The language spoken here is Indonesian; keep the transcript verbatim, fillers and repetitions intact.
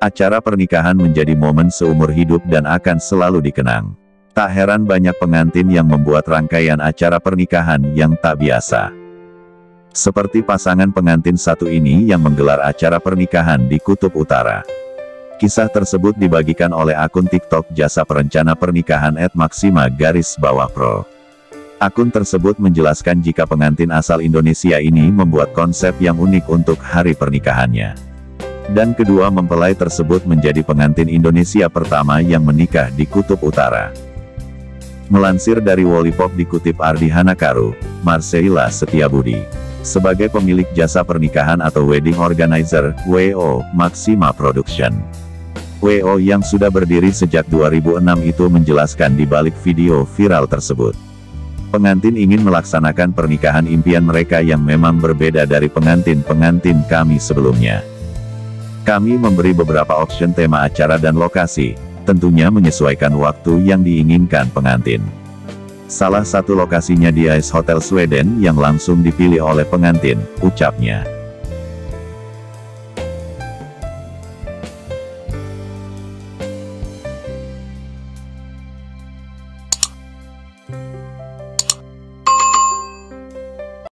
Acara pernikahan menjadi momen seumur hidup dan akan selalu dikenang. Tak heran banyak pengantin yang membuat rangkaian acara pernikahan yang tak biasa. Seperti pasangan pengantin satu ini yang menggelar acara pernikahan di Kutub Utara. Kisah tersebut dibagikan oleh akun TikTok Jasa Perencana Pernikahan et maksima garis bawah pro. Akun tersebut menjelaskan jika pengantin asal Indonesia ini membuat konsep yang unik untuk hari pernikahannya. Dan kedua mempelai tersebut menjadi pengantin Indonesia pertama yang menikah di Kutub Utara. Melansir dari Wallipop dikutip Ardi Hanakaru, Marseilla Setiabudi, sebagai pemilik jasa pernikahan atau wedding organizer, W O, Maxima Production. W O yang sudah berdiri sejak dua ribu enam itu menjelaskan di balik video viral tersebut. Pengantin ingin melaksanakan pernikahan impian mereka yang memang berbeda dari pengantin-pengantin kami sebelumnya. Kami memberi beberapa option tema acara dan lokasi, tentunya menyesuaikan waktu yang diinginkan pengantin. Salah satu lokasinya di Ice Hotel Sweden yang langsung dipilih oleh pengantin, ucapnya.